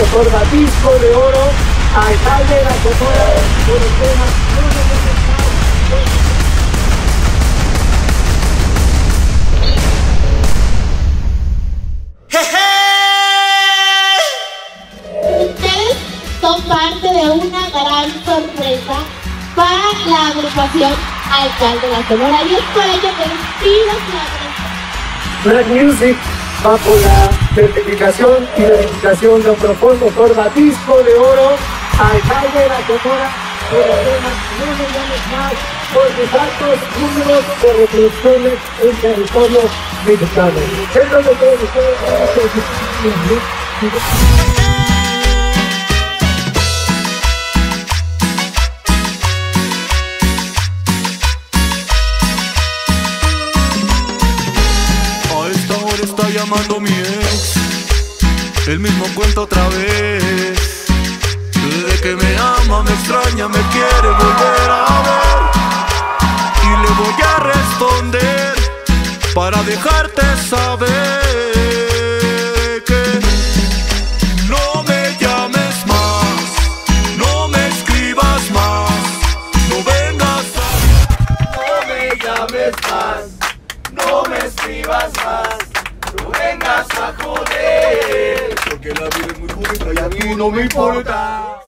otorga disco de oro, alcalde de la Sonora por el tema Ustedes son parte de una gran sorpresa para la agrupación Alcalde de la Sonora, y es por ello que les pido que Black Music, bajo la certificación y verificación de Oprofon, otorga disco de oro, alcalde de la Sonora por el tema No Me Llames Más, por sus altos números de reproducciones en territorio mexicano. Es donde todos ustedes está llamando mi ex, el mismo cuento otra vez. Desde que me ama, me extraña, me quiere volver a ver, y le voy a responder para dejarte saber que no me llames más, no me escribas más, no vengas a... No me llames más, no me escribas más, no vengas a joder, porque la vida es muy bonita y a mí no me importa.